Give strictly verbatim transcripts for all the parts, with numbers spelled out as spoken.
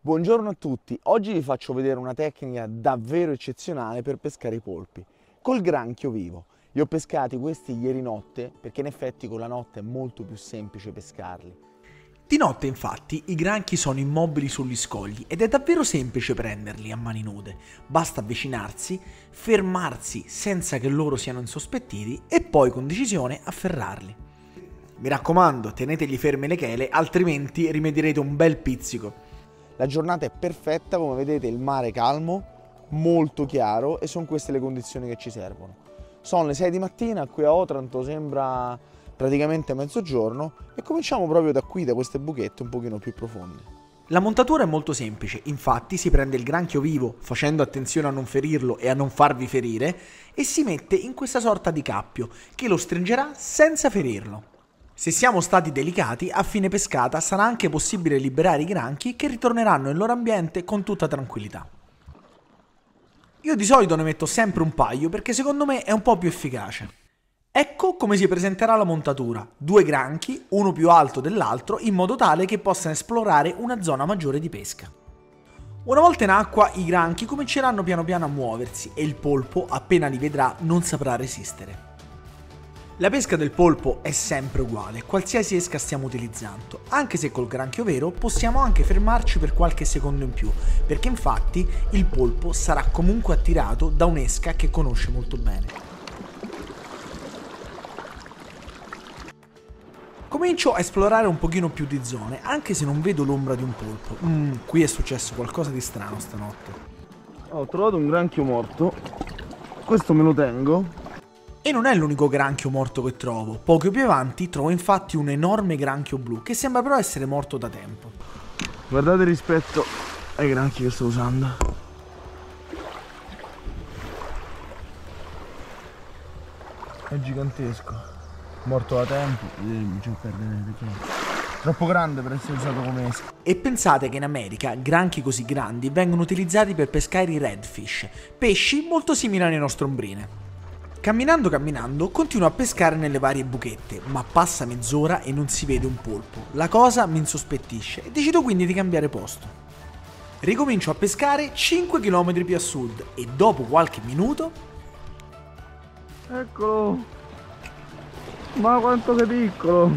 Buongiorno a tutti, oggi vi faccio vedere una tecnica davvero eccezionale per pescare i polpi, col granchio vivo. Li ho pescati questi ieri notte perché in effetti con la notte è molto più semplice pescarli. Di notte infatti i granchi sono immobili sugli scogli ed è davvero semplice prenderli a mani nude. Basta avvicinarsi, fermarsi senza che loro siano insospettiti e poi con decisione afferrarli. Mi raccomando, tenetegli ferme le chele, altrimenti rimedierete un bel pizzico. La giornata è perfetta, come vedete il mare è calmo, molto chiaro e sono queste le condizioni che ci servono. Sono le sei di mattina, qui a Otranto sembra praticamente mezzogiorno e cominciamo proprio da qui, da queste buchette un pochino più profonde. La montatura è molto semplice, infatti si prende il granchio vivo, facendo attenzione a non ferirlo e a non farvi ferire, e si mette in questa sorta di cappio che lo stringerà senza ferirlo. Se siamo stati delicati, a fine pescata sarà anche possibile liberare i granchi che ritorneranno nel loro ambiente con tutta tranquillità. Io di solito ne metto sempre un paio perché secondo me è un po' più efficace. Ecco come si presenterà la montatura: due granchi, uno più alto dell'altro, in modo tale che possano esplorare una zona maggiore di pesca. Una volta in acqua i granchi cominceranno piano piano a muoversi e il polpo, appena li vedrà, non saprà resistere. La pesca del polpo è sempre uguale, qualsiasi esca stiamo utilizzando, anche se col granchio vero possiamo anche fermarci per qualche secondo in più, perché infatti il polpo sarà comunque attirato da un'esca che conosce molto bene. Comincio a esplorare un pochino più di zone, anche se non vedo l'ombra di un polpo. Mm, qui è successo qualcosa di strano stanotte. Ho trovato un granchio morto, questo me lo tengo. E non è l'unico granchio morto che trovo. Poco più avanti trovo infatti un enorme granchio blu che sembra però essere morto da tempo. Guardate rispetto ai granchi che sto usando. È gigantesco, morto da tempo. Vedete, c'è perdere perché troppo grande per essere usato come esca. E pensate che in America granchi così grandi vengono utilizzati per pescare i redfish, pesci molto simili alle nostre ombrine. Camminando camminando continuo a pescare nelle varie buchette, ma passa mezz'ora e non si vede un polpo. La cosa mi insospettisce e decido quindi di cambiare posto. Ricomincio a pescare cinque chilometri più a sud e dopo qualche minuto... Eccolo! Ma quanto sei piccolo!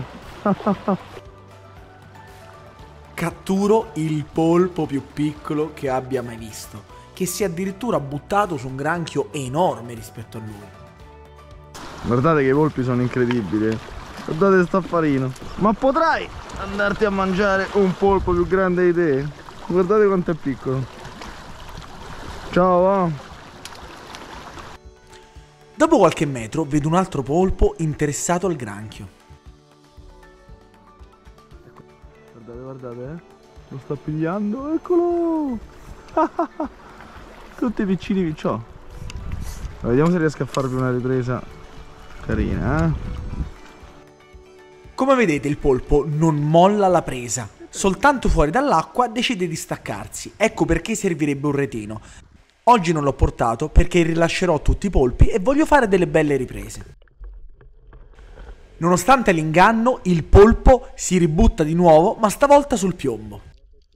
Catturo il polpo più piccolo che abbia mai visto, che si è addirittura buttato su un granchio enorme rispetto a lui. Guardate che i polpi sono incredibili. Guardate sto affarino. Ma potrai andarti a mangiare un polpo più grande di te? Guardate quanto è piccolo. Ciao, va. Dopo qualche metro vedo un altro polpo interessato al granchio. Guardate, guardate, eh. Lo sta pigliando, eccolo. Tutti piccini picciò. Vediamo se riesco a farvi una ripresa carina, eh? Come vedete il polpo non molla la presa, soltanto fuori dall'acqua decide di staccarsi, ecco perché servirebbe un retino. Oggi non l'ho portato perché rilascerò tutti i polpi e voglio fare delle belle riprese. Nonostante l'inganno, il polpo si ributta di nuovo, ma stavolta sul piombo.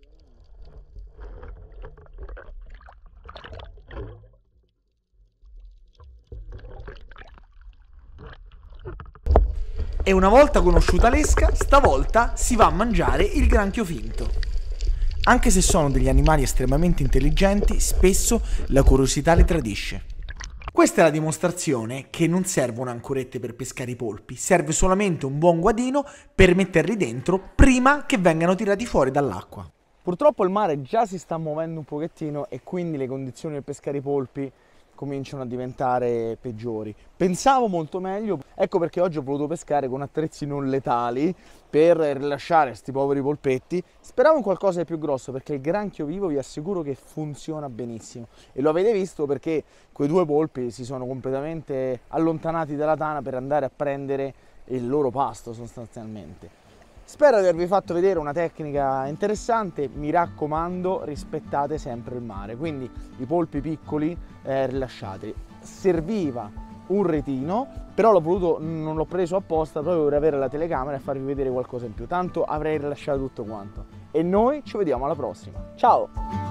E una volta conosciuta l'esca, stavolta si va a mangiare il granchio finto. Anche se sono degli animali estremamente intelligenti, spesso la curiosità li tradisce. Questa è la dimostrazione che non servono ancorette per pescare i polpi, serve solamente un buon guadino per metterli dentro prima che vengano tirati fuori dall'acqua. Purtroppo il mare già si sta muovendo un pochettino e quindi le condizioni per pescare i polpi cominciano a diventare peggiori. Pensavo molto meglio, ecco perché oggi ho voluto pescare con attrezzi non letali per rilasciare questi poveri polpetti. Speravo in qualcosa di più grosso perché il granchio vivo vi assicuro che funziona benissimo e lo avete visto perché quei due polpi si sono completamente allontanati dalla tana per andare a prendere il loro pasto sostanzialmente. Spero di avervi fatto vedere una tecnica interessante, mi raccomando rispettate sempre il mare, quindi i polpi piccoli eh, rilasciateli. Serviva un retino, però l'ho voluto, non l'ho preso apposta proprio per avere la telecamera e farvi vedere qualcosa in più, tanto avrei rilasciato tutto quanto. e noi ci vediamo alla prossima. Ciao!